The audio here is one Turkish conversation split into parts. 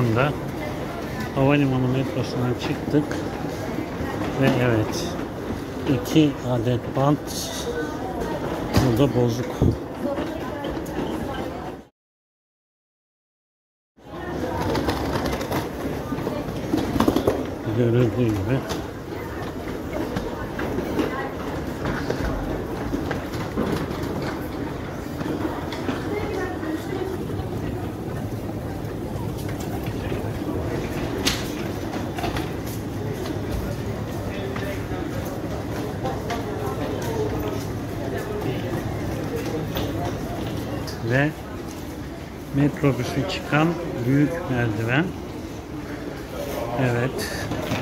anda havalimanı metrosundan çıktık ve evet, 2 adet bant burada bozuk. Görüldüğü gibi ve metrobüsü çıkan büyük merdiven. Evet.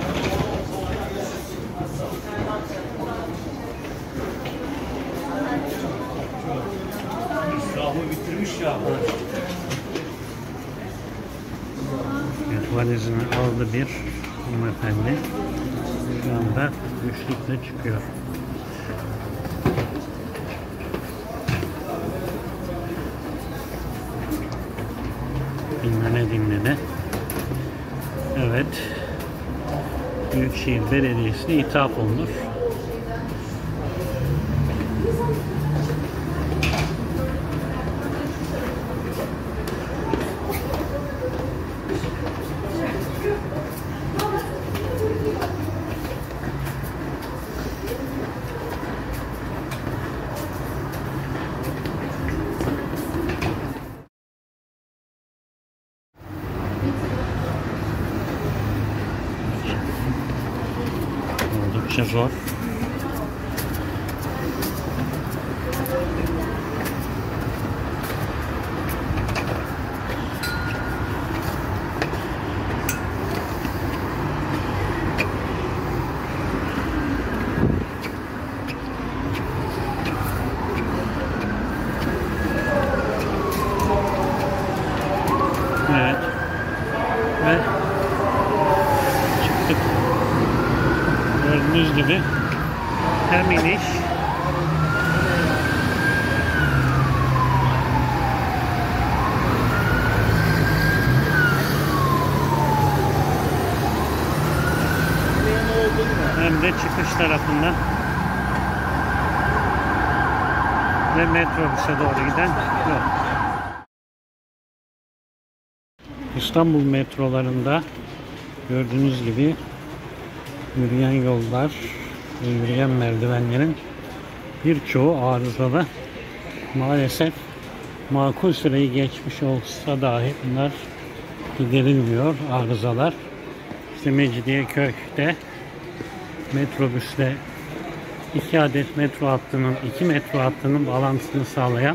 Bitirmiş ya. Evet, valizini aldı bir hanımefendi. Şu anda güçlükle çıkıyor. Dinledi. Evet. Büyükşehir Belediyesi'ne ithaf olunur. Oldukça zor. Evet. Ve çıktık. Gördüğünüz gibi hem iniş hem de çıkış tarafında ve metrobüse doğru giden yol. İstanbul metrolarında gördüğünüz gibi yürüyen yollar ve yürüyen merdivenlerin birçoğu arızalı. Maalesef makul süreyi geçmiş olsa dahi bunlar giderilmiyor, arızalar. İşte Mecidiyeköy'de metrobüsle 2 adet metro hattının bağlantısını sağlayan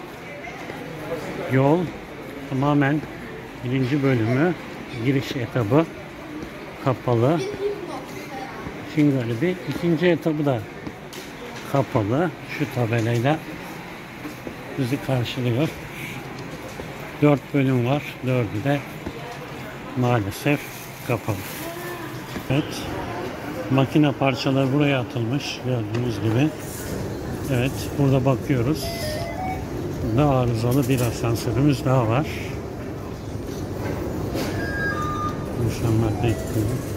yol tamamen birinci bölümü, giriş etabı kapalı. Çingali'de ikinci etabı da kapalı. Şu tabelayla bizi karşılıyor. 4 bölüm var. 4'ü de maalesef kapalı. Evet. Makine parçaları buraya atılmış. Gördüğünüz gibi. Evet. Burada bakıyoruz. Burada arızalı bir asansörümüz daha var. İnsanlar bekliyor.